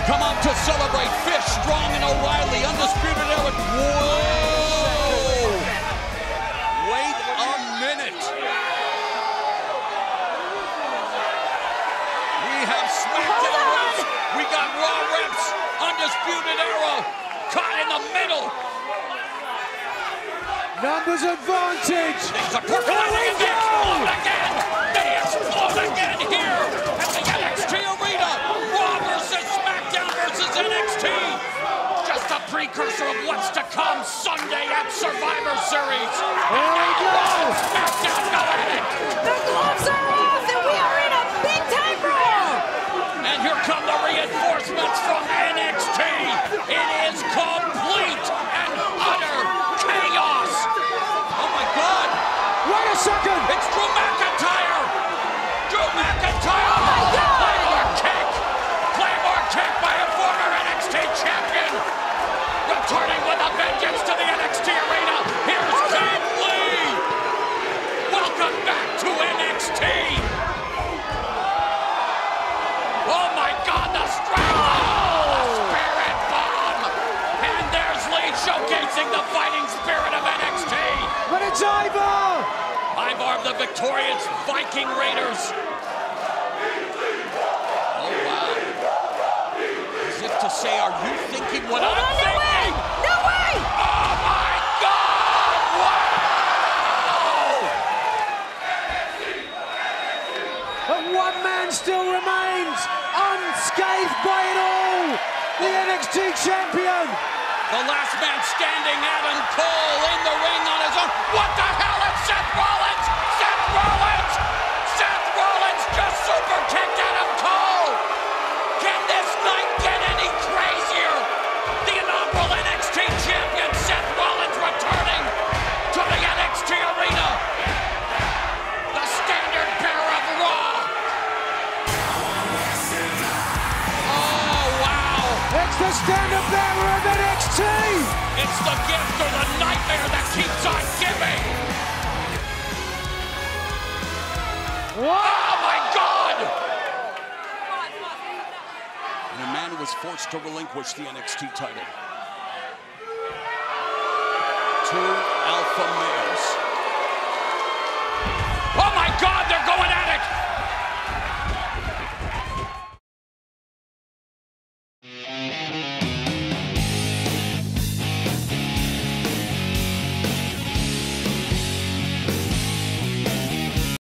come out to celebrate. Fish, Strong, and O'Reilly, undisputed era. Whoa! Wait a minute. We have SmackDown reps. We got Raw reps. Undisputed era. Caught in the middle. Numbers advantage. Things are percolating and they explode again. They explode again here at the NXT arena. Raw versus SmackDown versus NXT. Just a precursor of what's to come Sunday at Survivor Series. Here we go. SmackDown go at it. The gloves are off and we are in a big time brawl. And here come the reinforcements from NXT. It is complete and utter chaos. Oh my God. Wait a second. It's Drew McIntyre. Drew McIntyre. Oh my God. Claymore kick. Claymore kick by a former NXT champion. Returning with a vengeance to the NXT arena. Here's Keith Lee. Welcome back to NXT. Oh my God, the strength. The spirit bomb. And there's Lee showcasing the fighting spirit of NXT. But it's Ivar. Ivar, the victorious Viking Raiders. Oh, wow. As if to say, are you thinking what I'm thinking? No way! Oh, my God! Wow! But one man still remains unscathed by it all. The NXT champion. The last man standing, Adam Cole, in the ring on his own. What the hell? It's Seth Rollins! Seth Rollins! Seth Rollins just super kicked Adam Cole! Can this night get any crazier? The inaugural NXT champion, Seth Rollins, returning to the NXT arena. The standard bearer of Raw. Oh, wow! It's the standard bearer of NXT. It's the gift or the nightmare that keeps on giving. What? Oh my God! And a man who was forced to relinquish the NXT title. Two alpha males.